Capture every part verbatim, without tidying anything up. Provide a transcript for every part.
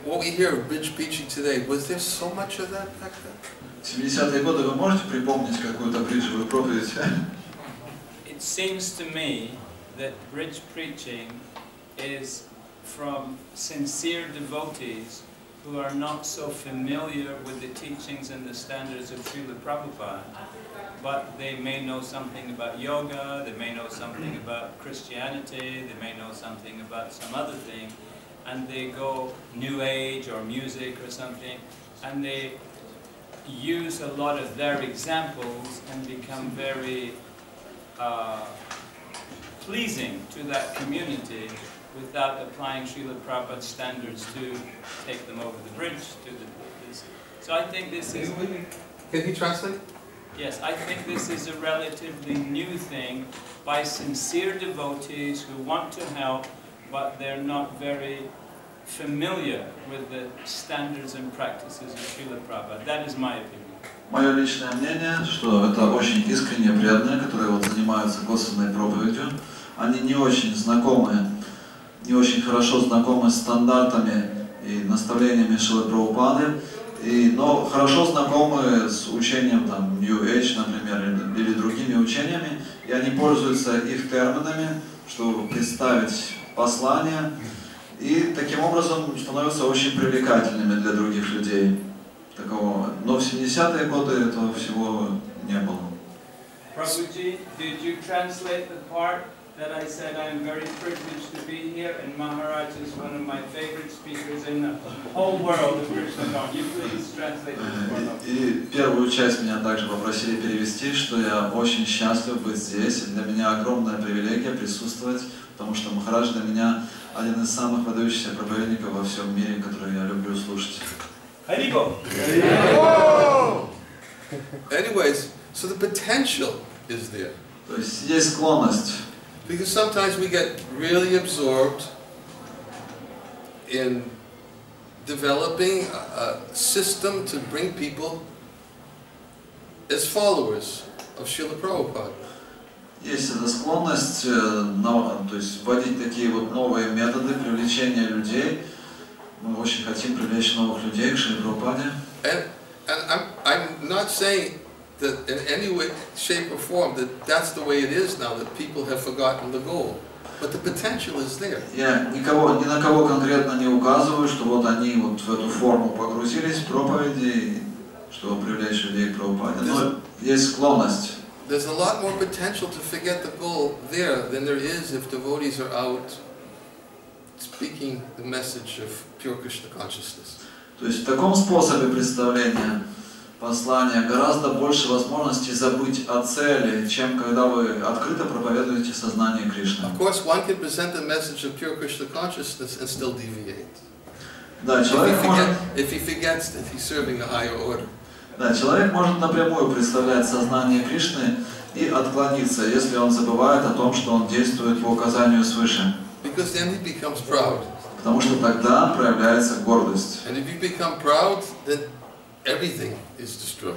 what we hear of bridge preaching today, was there so much of that back then? В семидесятые годы вы можете припомнить какую-то бриджевую проповедь? It seems to me that bridge preaching is from sincere devotees who are not so familiar with the teachings and the standards of Srila Prabhupada, but they may know something about yoga, they may know something about Christianity, they may know something about some other thing, and they go New Age or music or something, and they use a lot of their examples and become very uh, pleasing to that community without applying Srila Prabhupada's standards to take them over the bridge to the, this. So I think this is... Can you translate? Yes, I think this is a relatively new thing by sincere devotees who want to help, but they're not very familiar with the standards and practices of Srila Prabhupada. That is my opinion. Мое личное мнение, что это очень искренние преданные, которые вот занимаются косвенной проповедью. Они не очень знакомы, не очень хорошо знакомы с стандартами и наставлениями Шрилы Прабхупады, и, но хорошо знакомы с учением там, New Age, например, или, или другими учениями, и они пользуются их терминами, чтобы представить послание, и таким образом становятся очень привлекательными для других людей. Такого. Но в семидесятые годы этого всего не было. Prabhuji, did you translate the part that I said I am very privileged to be here, and Maharaj is one of my favorite speakers in the whole world of Krishna consciousness? You please translate this part. И первую часть меня также попросили перевести, что я очень счастлив быть здесь, и для меня огромная привилегия присутствовать, потому что Махарадж для меня один из самых выдающихся проповедников во всем мире, который я люблю слушать. Haribol. Anyways, so the potential is there. То есть есть склонность. Because sometimes we get really absorbed in developing a, a system to bring people as followers of Srila Prabhupada. Есть эта склонность, то есть вводить такие вот новые методы привлечения людей. Мы очень хотим привлечь новых людей к Шриле Прабхупаде. And, and I'm, I'm not saying that in any way, shape or form that that's the way it is now, that people have forgotten the goal. But the potential is there. Я никого, ни на кого конкретно не указываю, что вот они вот в эту форму погрузились в проповеди, чтобы привлечь людей к Прабхупаде. Но есть склонность. There's a lot more potential to forget the goal there than there is if devotees are out speaking the message of pure Krishna consciousness. То есть в таком способе представления послания гораздо больше возможностей забыть о цели, чем когда вы открыто проповедуете сознание Кришны. Of course, one can present the message of pure Krishna consciousness and still deviate. Да, человек может, if he forgets that he's serving a higher order. Да, человек может напрямую представлять сознание Кришны и отклониться, если он забывает о том, что он действует по указанию свыше. Because then he becomes proud. Потому что тогда проявляется гордость. And if you become proud, then everything is destroyed.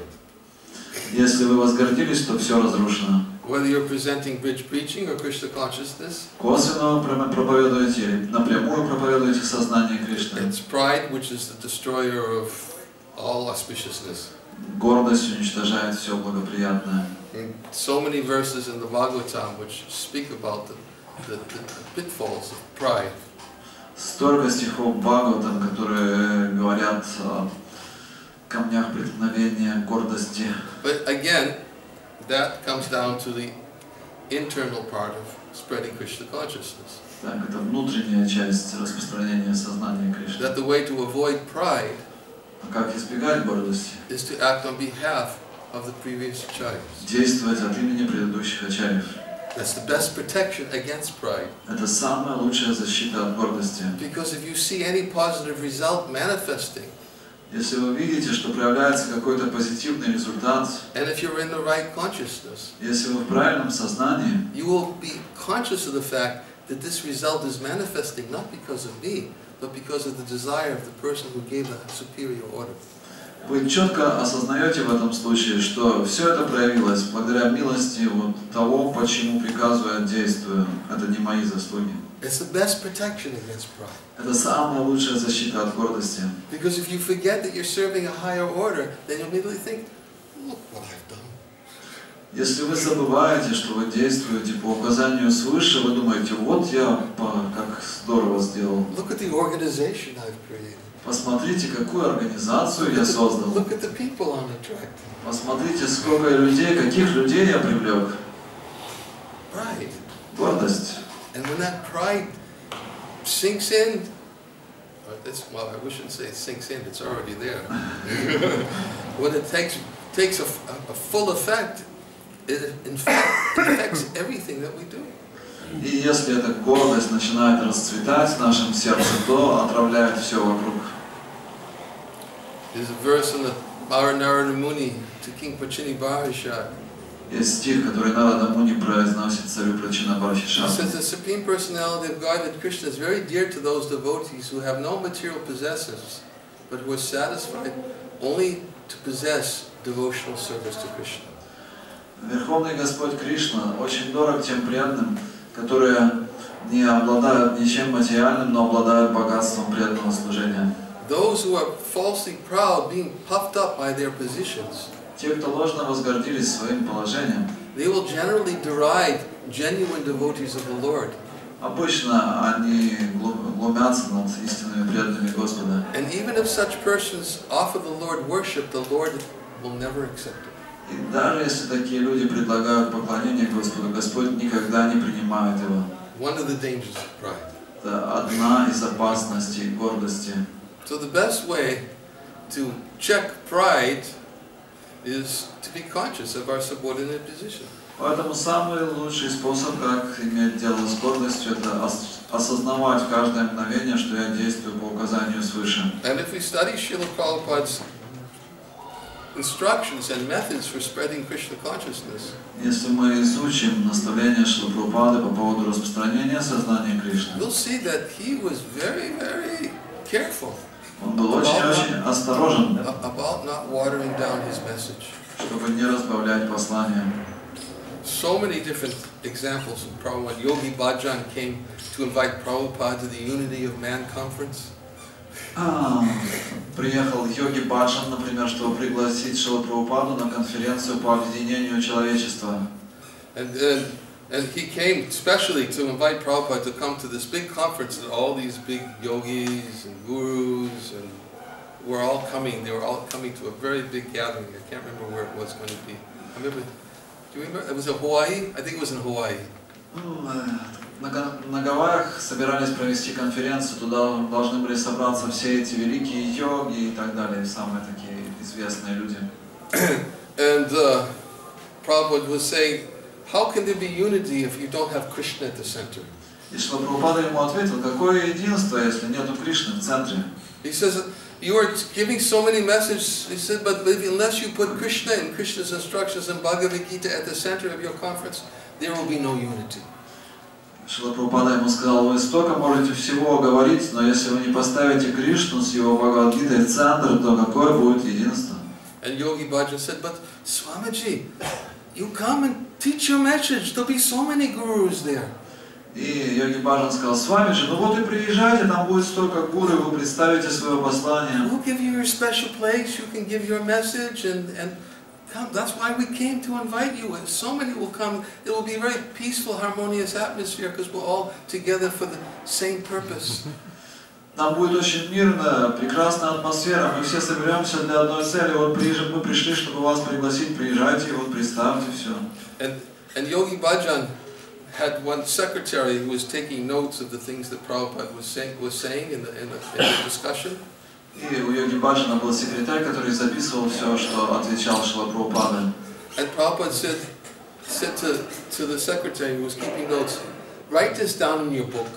Если вы возгордились, то все разрушено. Whether you're presenting bridge preaching or Krishna consciousness, косвенно проповедуете или напрямую проповедуете сознание Кришны. It's pride, which is the destroyer of all auspiciousness. Гордость уничтожает все благоприятное. And so many verses in the Bhagavatam which speak about the, the, the pitfalls of pride. Столько стихов Бхагаватам, которые говорят о камнях преткновения, гордости. But again, that comes down to the internal part of spreading Krishna consciousness. Так, это внутренняя часть распространения сознания Кришны. That the way to avoid pride Как избегать гордости? is to act on behalf of the previous acharyas. Действовать от имени предыдущих ачарьев. That's the best protection against pride. Это самая лучшая защита от гордости. Because if you see any positive result manifesting, если вы видите, что проявляется какой-то позитивный результат, and if you're in the right consciousness, если вы в правильном сознании, you will be conscious of the fact that this result is manifesting not because of me, but because of the desire of the person who gave a superior order. Вы четко осознаете в этом случае, что все это проявилось благодаря милости вот того, почему приказу я действую. Это не мои заслуги. It's the best protection against pride. Это самая лучшая защита от гордости. Because if you forget that you're serving a higher order, then you'll immediately think, look what I've done. Если вы забываете, что вы действуете по указанию свыше, вы думаете, вот я как здорово сделал. Look at the organization I've created. Посмотрите, какую организацию я создал. Look at the people I'm attracting. Посмотрите, сколько людей, каких людей я привлек. Pride. Гордость. And when that pride sinks in, it's, well, I shouldn't say it sinks in, it's already there. When it takes takes a, a, a full effect, it in fact affects everything that we do. И если эта гордость начинает расцветать в нашем сердце, то отравляет все вокруг. There's a verse in the Narada Muni to King Pachini Bharashak. Есть стих, который Нарада Муни произносит царю Прачинабхаршишату. It says the Supreme Personality of Godhead Krishna is very dear to those devotees who have no material possessions, but who are satisfied only to possess devotional service to Krishna. Верховный Господь Кришна очень дорог тем преданным, которые не обладают ничем материальным, но обладают богатством преданного служения. Those who are falsely proud, being puffed up by their positions, те, кто ложно возгордились своим положением, they will generally deride genuine devotees of the Lord. Обычно они глумятся над истинными преданными Господа. And even if such persons offer the Lord worship, the Lord will never accept it. И даже если такие люди предлагают поклонение Господу, Господь никогда не принимает его. One of the dangers of pride. Это одна из опасностей гордости. So the best way to check pride is to be conscious of our subordinate position. Поэтому самый лучший способ, как иметь дело с гордостью, это осознавать в каждое мгновение, что я действую по указанию свыше. And if we study Srila Prabhupada's instructions and methods for spreading Krishna consciousness, если мы изучим наставления Шрилы Прабхупады по поводу распространения сознания Кришны, we'll see that he was very, very careful. Он был очень-очень осторожен, about not watering down his message. чтобы не разбавлять послание. So many different examples of Prabhupada. Yogi Bhajan came to invite Prabhupada to the Unity of Man conference. А, приехал Йоги Баджан, например, чтобы пригласить Шрилу Прабхупаду на конференцию по объединению человечества. And then And he came especially to invite Prabhupada to come to this big conference that all these big yogis and gurus and were all coming. They were all coming to a very big gathering. I can't remember where it was going to be. I remember, do you remember? It was in Hawaii? I think it was in Hawaii. На Гавайях собирались провести конференцию, туда должны были собраться все эти великие йоги и так далее, самые такие известные люди. And uh, Prabhupada was saying, how can there be unity if you don't have Krishna at the center? И Шрила Прабхупада ему ответил, какое единство, если нету Кришны в центре? He says, you are giving so many messages. He said, but unless you put Krishna and Krishna's instructions in Bhagavad Gita at the center of your conference, there will be no unity. Шрила Прабхупада ему сказал, вы столько можете всего говорить, но если вы не поставите Кришну с его Бхагавад-гитой в центр, то какое будет единство? And Yogi Bhajan said, but Swamiji, you come and teach your message. There'll be so many gurus there. И Йоги Баджан сказал, с вами же, ну вот и приезжайте, там будет столько гуру, вы представите свое послание. We'll give you your special place. You can give your message and and come. That's why we came to invite you. And so many will come. It will be a very peaceful, harmonious atmosphere because we're all together for the same purpose. Там будет очень мирная, прекрасная атмосфера. Мы все соберемся для одной цели. Вот мы пришли, чтобы вас пригласить. Приезжайте, вот представьте все. And and Yogi Bhajan had one secretary who was taking notes of the things that Prabhupada was saying was saying in the in the, in the discussion. И у Йоги Баджана был секретарь, который записывал все, что отвечал Шрила Прабхупада. And Prabhupada said said to to the secretary who was keeping notes, write this down in your book.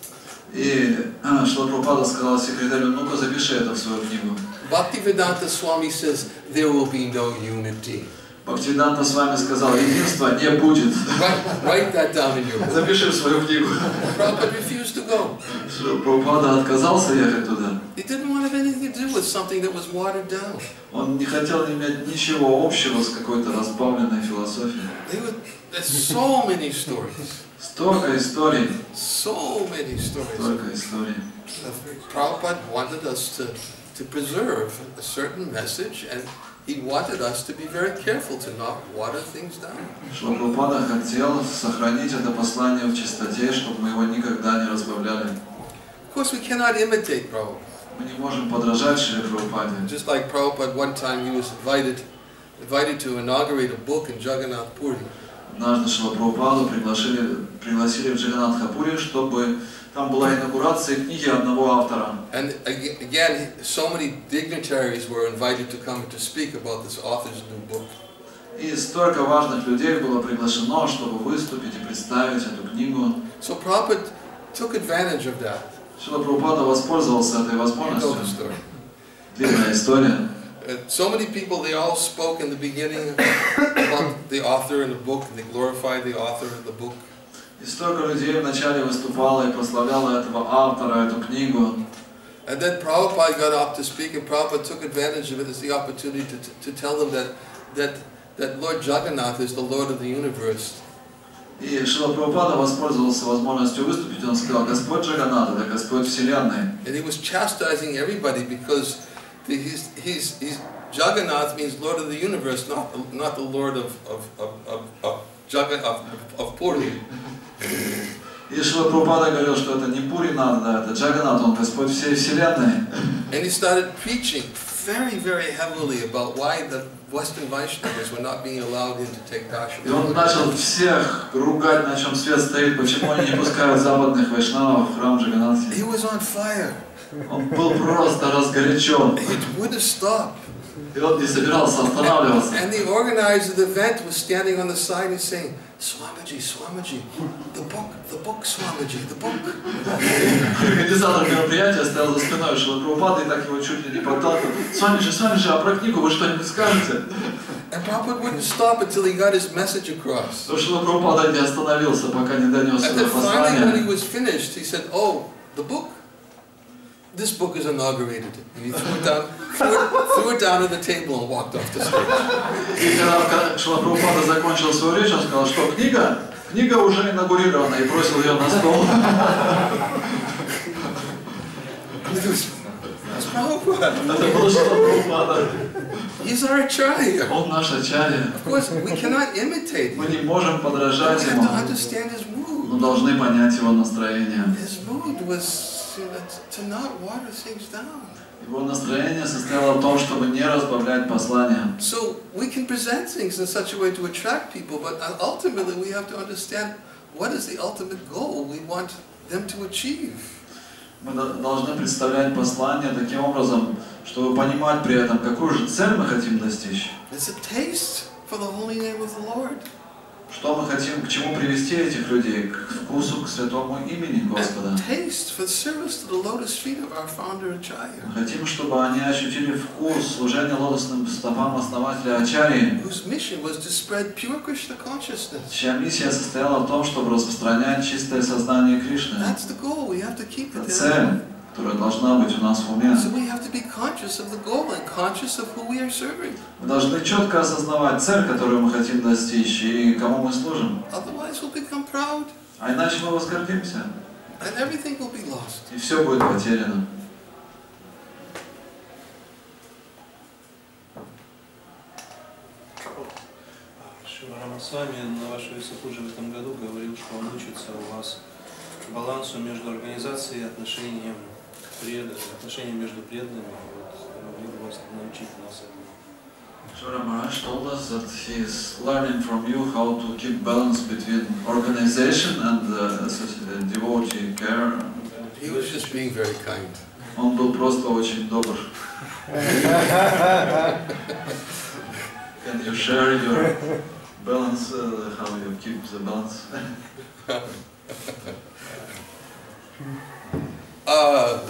И Шрила Прабхупада сказал секретарю, ну-ка запиши это в свою книгу. Bhaktivedanta Swami says there will be no unity. Бхактивиданта с вами сказал, единства не будет. Write, write that down in your book. Запиши в свою книгу. Prabhupada refused to go. Шрила Прабхупада отказался ехать туда. He didn't want to have anything to do with something that was watered down. Он не хотел иметь ничего общего с какой-то разбавленной философией. There were there's so many stories. Столько историй. So many stories. Столько историй. Prabhupada wanted us to, to preserve a certain message, and he wanted us to be very careful to not water things down. Шрила Прабхупада хотел сохранить это послание в чистоте, чтобы мы его никогда не разбавляли. Of course, we cannot imitate Prabhupada. Мы не можем подражать Шриле Прабхупаде. Just like Prabhupada, one time he was invited, invited to inaugurate a book in Jagannath Puri. Однажды Шрила Прабхупаду пригласили, пригласили в Джаганнатхапури, чтобы там была инаугурация книги одного автора. And again, so many dignitaries were invited to come to speak about this author's new book. И столько важных людей было приглашено, чтобы выступить и представить эту книгу. So Prabhupada took advantage of that. Шрила Прабхупада воспользовался этой возможностью. Длинная история. Uh, so many people, they all spoke in the beginning about the author in the book, and they glorified the author of the book. И столько людей вначале выступало и прославляло этого автора, эту книгу. And then Prabhupada got up to speak, and Prabhupada took advantage of it as the opportunity to, to, to tell them that, that, that Lord Jagannath is the Lord of the universe. И Шрила Прабхупада воспользовался возможностью выступить, он сказал: Господь Джаганнат, это Господь Вселенной. And he was chastising everybody because the, he's, he's, he's, Jagannath means Lord of the universe, not, not the Lord of, of, of, of, of, Jagan, of, of Puri. И Шрила Прабхупада говорил, что это не Пури надо, это Джаганнат, он Господь всей Вселенной. And he started preaching very, very heavily about why the Western Vaishnavas were not being allowed in to take darshan. И он начал всех ругать, на чем свет стоит, почему они не пускают западных вайшнавов в храм Джаганнатхи. He was on fire. Он был просто разгорячен. It wouldn't stop. И он не собирался останавливаться. And the organizer of the event was standing on the side and saying, Swamiji, Swamiji, the book, the book, Swamiji, the book. Организатор мероприятия стоял за спиной Шрилы Прабхупады и так его чуть ли не подталкивал. Свамиджи, Свамиджи, а про книгу вы что-нибудь скажете? And Prabhupada wouldn't stop until he got his message across. Но Шрила Прабхупада не остановился, пока не донес And свое then finally, when he послание. was finished, he said, oh, the book. This book is inaugurated. And he threw it down, threw it, threw it down on the table and walked off the stage. И когда Шрила Прабхупада закончил свою речь, он сказал, что книга, книга уже инаугурирована, и бросил ее на стол. That's Prabhupada. Это был Шрила Прабхупада. He's our acharya. Он наш ачарья. Of course, we cannot imitate Мы him. не можем подражать We have ему, to understand his mood. но должны понять его настроение. His mood was you know, to not water things down. Его настроение состояло в том, чтобы не разбавлять послание. So we can present things in such a way to attract people, but ultimately we have to understand what is the ultimate goal we want them to achieve. Мы должны представлять послание таким образом, чтобы понимать при этом, какую же цель мы хотим достичь. It's a taste for the holy name of the Lord. Что мы хотим, к чему привести этих людей, к вкусу, к святому имени Господа. Taste for service to the lotus feet of our founder Acharya. Мы хотим, чтобы они ощутили вкус служения лотосным стопам основателя Ачарьи, Whose mission was to spread pure Krishna consciousness. чья миссия состояла в том, чтобы распространять чистое сознание Кришны. That's the goal. We have to keep Это it цель, there. которая должна быть у нас в уме. So we have to be conscious of the goal and conscious of who we are serving. Мы должны четко осознавать цель, которую мы хотим достичь, и кому мы служим. Otherwise we'll become proud А иначе мы возгордимся, and everything will be lost. и все будет потеряно. Шива Рамасвами на вашей супруге в этом году говорил, что он учится у вас балансу между организацией и отношением к преданным, отношением между преданными. Вот, могли бы вас научить нас этому. Shura Maharaj told us that he is learning from you how to keep balance between organization and uh, devotee care. He was just being very kind. Он был просто очень добр. Can you share your balance, uh, how you keep the balance? uh,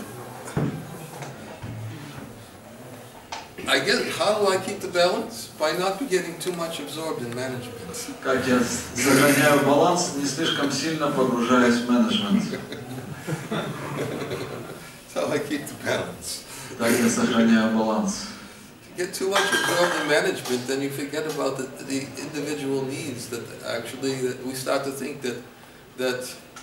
I guess, how do I keep the balance? By not getting too much absorbed in management. Как я сохраняю баланс, не слишком сильно погружаясь в менеджмент. That's how I keep the balance. Так я сохраняю баланс. If you get too much absorbed in management, then you forget about the, the individual needs that actually, that we start to think that that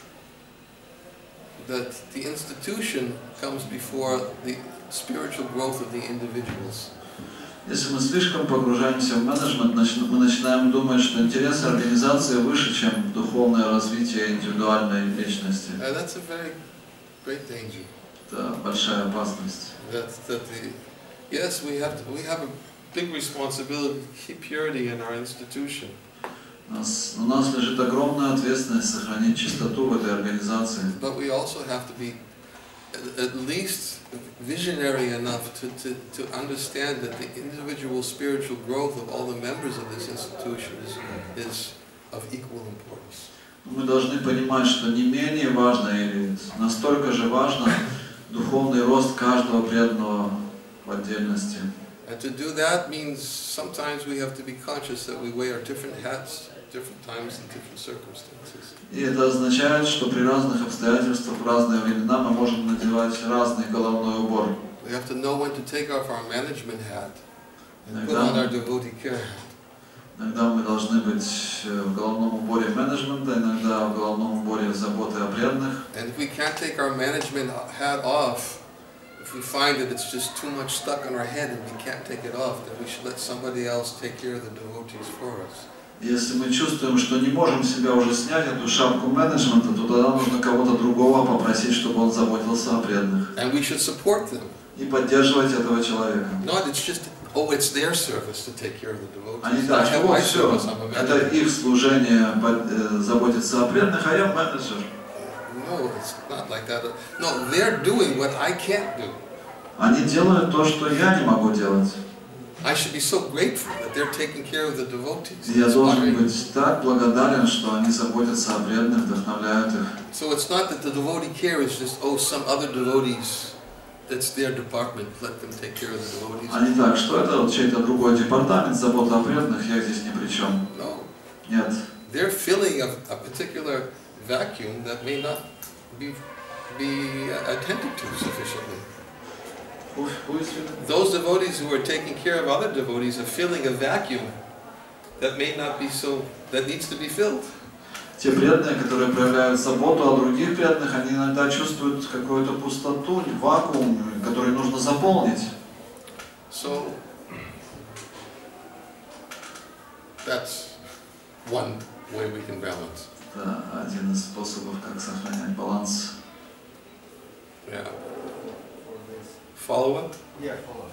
that the institution comes before the spiritual growth of the individuals. Если мы слишком погружаемся в менеджмент, мы начинаем думать, что интересы организации выше, чем духовное развитие индивидуальной личности. And that's a very great danger. Это большая опасность. That that the yes, we have to, we have a big responsibility to keep purity in our institution. У нас, у нас лежит огромная ответственность сохранить чистоту в этой организации. But we also have to be at least visionary enough to, to, to understand that the individual spiritual growth of all the members of this institution is, is of equal importance. Мы должны понимать, что не менее важно или настолько же важно духовный рост каждого преданного в отдельности. And to do that means sometimes we have to be conscious that we wear different hats different times and different circumstances. И это означает, что при разных обстоятельствах, в разные времена мы можем надевать разный головной убор. We have to know when to take off our management hat and put on our devotee care hat. Иногда мы должны быть в головном уборе менеджмента, иногда в головном уборе заботы о преданных. And if we can't take our management hat off, if we find that it's just too much stuck on our head and we can't take it off, then we should let somebody else take care of the devotees for us. Если мы чувствуем, что не можем себя уже снять эту шапку менеджмента, то тогда нужно кого-то другого попросить, чтобы он заботился о преданных. And we should support them. И поддерживать этого человека. Not it's just oh, it's their service to take care of the devotees. А не так, что вот все, это их служение заботиться о преданных, а я менеджер. No, it's not like that. No, they're doing what I can't do. Они делают то, что я не могу делать. I should be so grateful that they're taking care of the devotees. Я должен быть так благодарен, что они заботятся о преданных, вдохновляют их. So it's not that the devotee care is just oh, some other devotees. That's their department. Let them take care of the devotees. А не так, что это вот чей-то другой департамент, забота о преданных, я здесь ни при чем. No. Нет. They're filling a, a particular vacuum that may not be be attended to sufficiently. Those devotees who are taking care of other devotees are filling a vacuum that may not be so, that needs to be filled. Те преданные, которые проявляют заботу о других преданных, они иногда чувствуют какую-то пустоту, вакуум, который нужно заполнить. So that's one way we can balance. Это один из способов, как сохранять баланс. Yeah. Follow up? Yeah, follow up.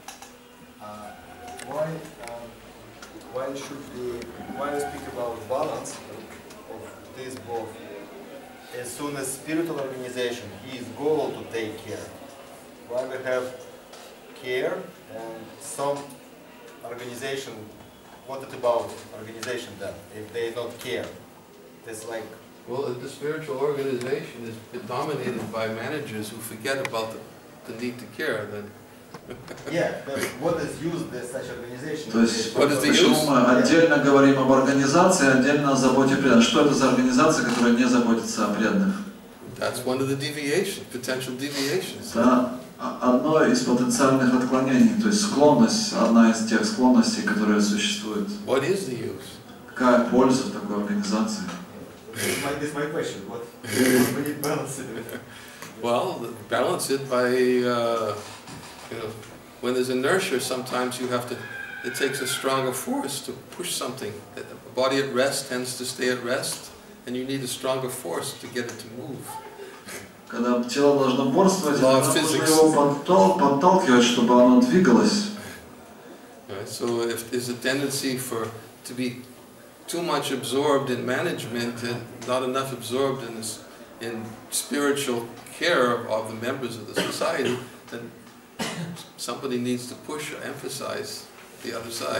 Uh, why, um, why should we, why we speak about balance of this both? As soon as spiritual organization, his goal to take care. Why we have care and some organization, what it about organization then, if they not care? It's like... Well, the spiritual organization is dominated by managers who forget about the the need to care, then. Yeah, but what is used as such organization? То есть, What is the почему use? мы отдельно говорим об организации, отдельно о заботе преданных? Что это за организация, которая не заботится о преданных? That's one of the deviations, potential deviations. Это одно из потенциальных отклонений, то есть склонность, одна из тех склонностей, которые существуют. What is the use? Какая польза в такой организации? This is my question. What we need balance? Well, balance it by, uh, you know, when there's inertia, sometimes you have to, it takes a stronger force to push something. The body at rest tends to stay at rest, and you need a stronger force to get it to move. Когда тело должно борствовать, нужно его подталкивать, чтобы оно двигалось. Right? So if there's a tendency for to be too much absorbed in management and not enough absorbed in this, in spiritual care of the members of the society, then somebody needs to push or emphasize the other side.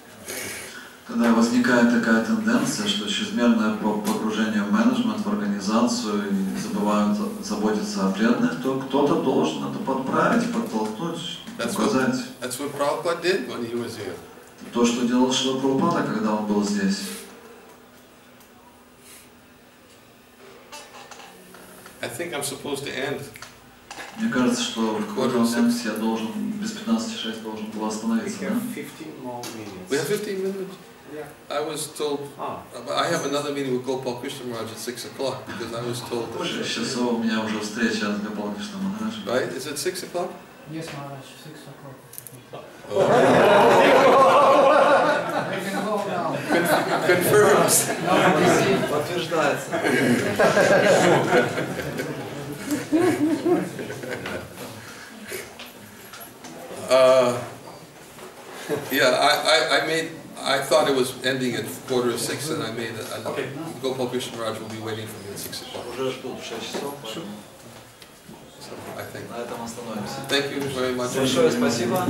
Когда возникает такая тенденция, что чрезмерное погружение в менеджмент, в организацию и забывают заботиться о преданных, то кто-то должен это подправить, подтолкнуть, указать. That's what Prabhupada did when he was here. То, что делал Шрила Прабхупада, когда он был здесь. I think I'm supposed to end. Мне кажется, что в какой-то момент я должен без пятнадцати шесть должен был остановиться. We have fifteen more minutes. We have fifteen minutes. I was told, А, I have another meeting with Gopal Krishna Maharaj at six o'clock because I was told that, В шесть часов у меня уже встреча с Гопал Кришна Махараджем. right? Is it six o'clock? Yes, Maharaj, six o'clock. Oh. We can go now. Confirms. No, we see. Подтверждается. Uh, yeah, I, I, I made, I thought it was ending at quarter of six, and I made, a, a, Okay. Gopal Krishna Maharaj will be waiting for me at six o'clock, Уже ждут в шесть часов, поэтому so I think. на этом остановимся. Thank you very much. Большое спасибо.